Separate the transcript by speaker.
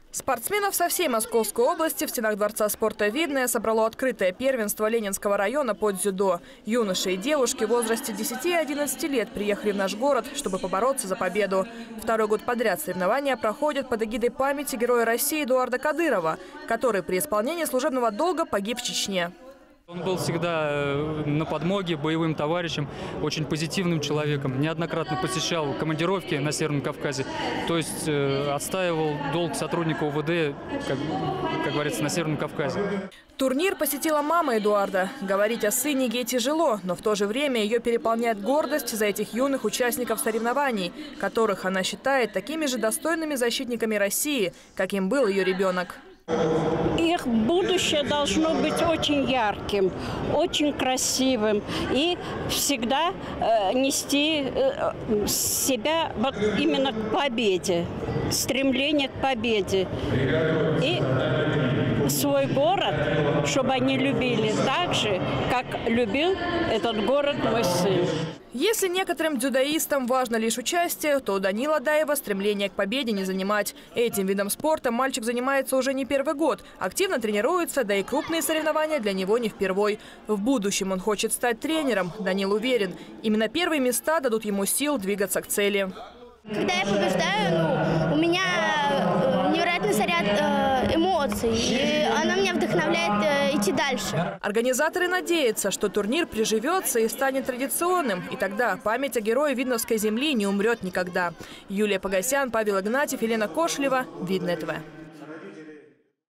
Speaker 1: Спортсменов со всей Московской области в стенах Дворца спорта «Видное» собрало открытое первенство Ленинского района по дзюдо. Юноши и девушки в возрасте 10 и 11 лет приехали в наш город, чтобы побороться за победу. Второй год подряд соревнования проходят под эгидой памяти героя России Эдуарда Кадырова, который при исполнении служебного долга погиб в Чечне.
Speaker 2: Он был всегда на подмоге, боевым товарищем, очень позитивным человеком. Неоднократно посещал командировки на Северном Кавказе. То есть отстаивал долг сотрудника УВД, как говорится, на Северном Кавказе.
Speaker 1: Турнир посетила мама Эдуарда. Говорить о сыне ей тяжело, но в то же время ее переполняет гордость за этих юных участников соревнований, которых она считает такими же достойными защитниками России, каким был ее ребенок.
Speaker 3: Их будущее должно быть очень ярким, очень красивым и всегда нести себя вот именно к победе, стремление к победе. И свой город, чтобы они любили так же, как любил этот город мой сын.
Speaker 1: Если некоторым дзюдоистам важно лишь участие, то у Данила Даева стремление к победе не занимать. Этим видом спорта мальчик занимается уже не первый год. Активно тренируется, да и крупные соревнования для него не впервой. В будущем он хочет стать тренером. Данил уверен, именно первые места дадут ему сил двигаться к цели.
Speaker 4: Когда я побеждаю, у меня невероятный заряд эмоций, и она меня вдохновляет идти дальше.
Speaker 1: Организаторы надеются, что турнир приживется и станет традиционным, и тогда память о герое Видновской земли не умрет никогда. Юлия Погосян, Павел Игнатьев, Елена Кошелева, Видное ТВ.